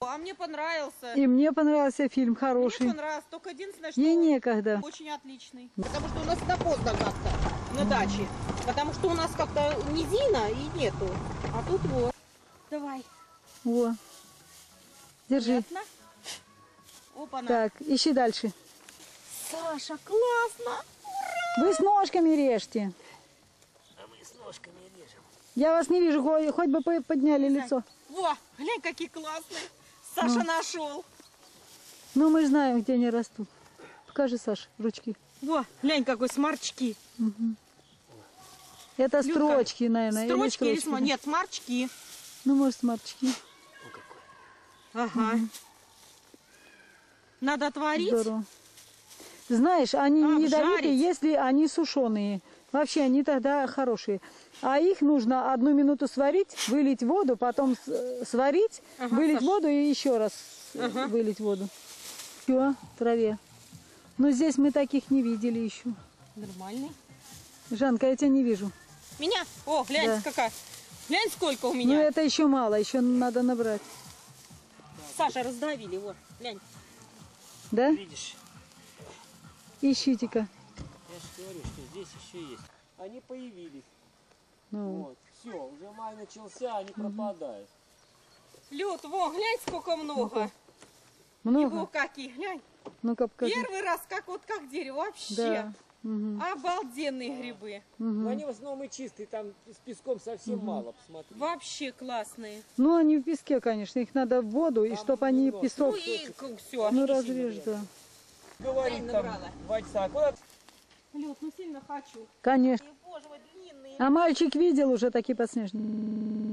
А мне понравился. И мне понравился фильм, хороший. Мне понравился, только единственное, что Ей некогда. очень отличный. Потому что у нас допоздно как-то на даче. Потому что у нас как-то низина и нету. А тут вот. Давай. Во. Держи. Понятно? Опа-на. Так, ищи дальше. Саша, классно. Вы с ножками режьте. А мы с ножками режем. Я вас не вижу, хоть бы подняли лицо. Во, глянь, какие классные. Саша нашел. Ну, мы знаем, где они растут. Покажи, Саша, ручки. Во, глянь, какой смарчки. Это Люка, строчки, наверное. Строчки или да? нет, смарчки. Ну, может, смарчки. О, какой. Ага. Надо отварить. Здорово. Знаешь, они не ядовитые, если они сушеные. Вообще, они тогда хорошие. А их нужно 1 минуту сварить, вылить воду, потом сварить, вылить воду и еще раз вылить воду. Все, в траве. Но здесь мы таких не видели еще. Нормальный. Жанка, я тебя не вижу. Меня? О, глянь, Да. какая. Глянь, сколько у Ну, меня. это еще мало, еще надо набрать. Саша, раздавили, вот, глянь. Да? Видишь? Ищите-ка. Я же говорю, что здесь еще есть. Они появились. Ну. Вот. Все, уже май начался, они пропадают. Лед, во, глянь, сколько много. Много? Его какие, глянь. Ну-ка, покажи. Первый раз, как дерево, вообще. Да. Угу. Обалденные грибы. Но они в основном и чистые, там с песком совсем мало, посмотри. Вообще классные. Ну, они в песке, конечно. Их надо в воду, и чтобы они немного. песок... Ну и все. Ну, разрежь, да. Говорит там набрала. Вадьсак. Вот Лед, ну сильно хочу. Конечно. Боже мой, длинные. А мальчик видел уже такие подснежники?